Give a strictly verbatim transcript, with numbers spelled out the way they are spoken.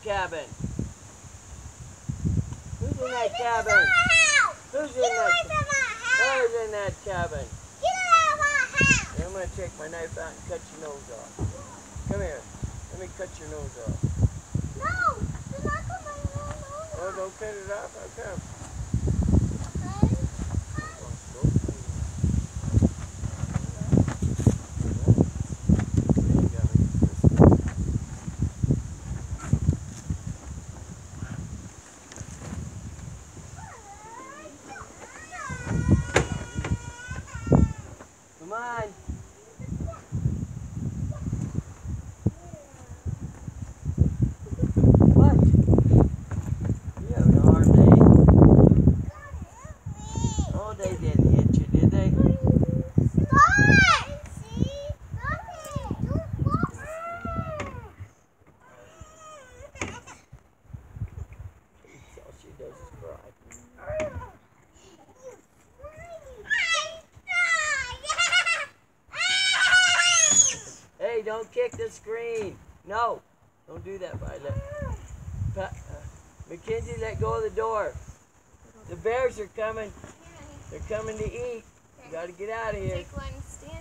cabin? Who's in that cabin? Who's in that? Who's in that cabin? I'm going to take my knife out and cut your nose off. Come here. Let me cut your nose off. No! You're not going to cut my nose off. Oh, don't cut it off. How come? Come on. What? You having a hard day? Oh, they didn't hit you, did they? Stop! See? Stop it! Don't walk her! All she does is cry. Hey, don't kick the screen. No, don't do that, Violet. Pa uh, Mackenzie, let go of the door. The bears are coming. They're coming to eat. You got to get out of here. Take one stand.